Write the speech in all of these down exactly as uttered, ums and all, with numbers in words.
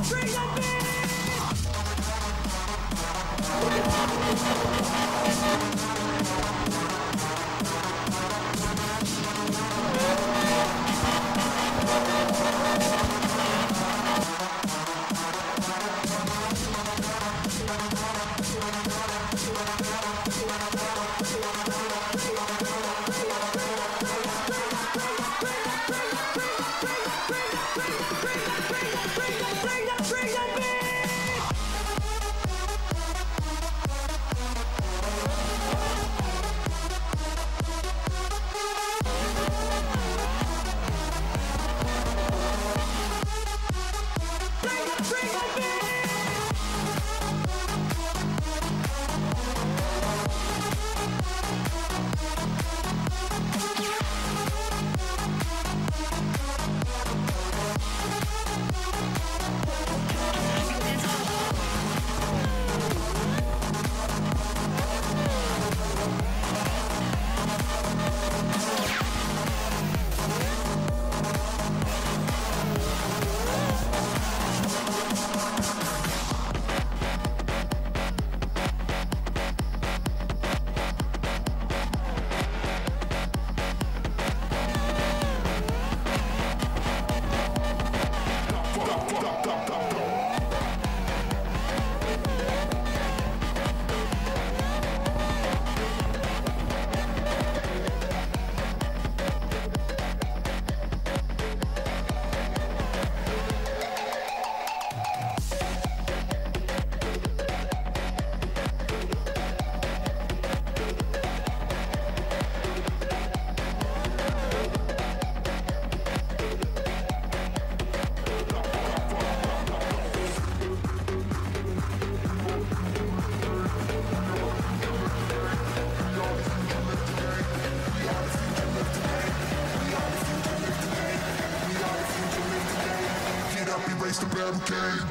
Erase the barricade.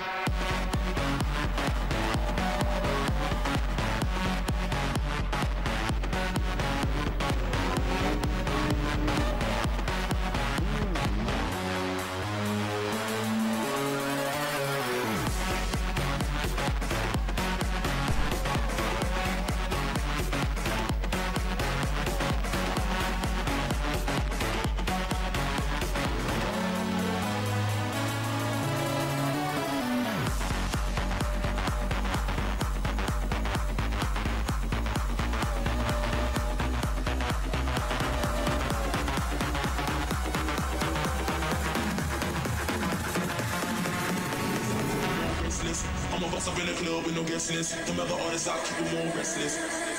I'm a boss up in the club with no guest list. Them other artists out keep them more restless.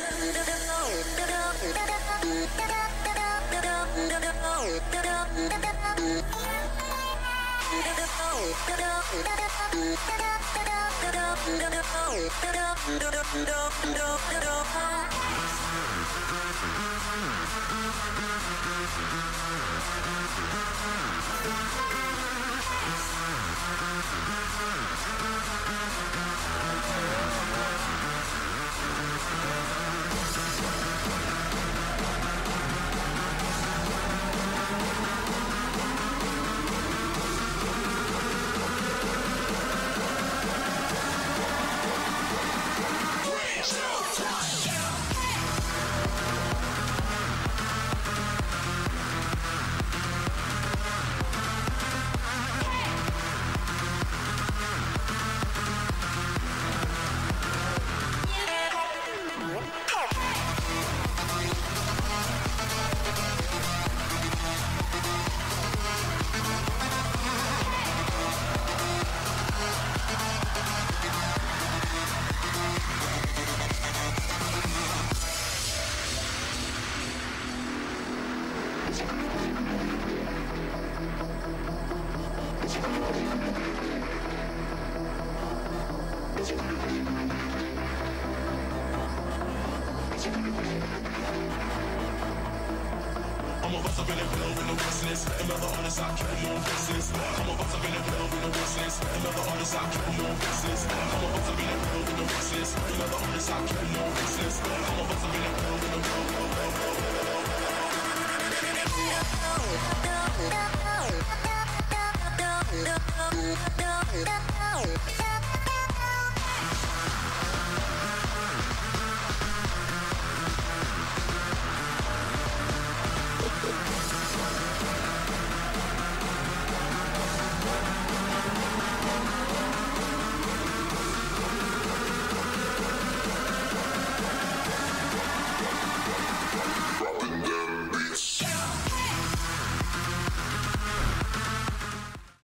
I'm a boss up in the club with no business. Them other artists out keep them more business. I'm a boss up in the club with no business. Them other artists out keep them more business. I'm a boss up in the club with no business. Them other artists out keep them more business. I'm a boss up in the club with no business.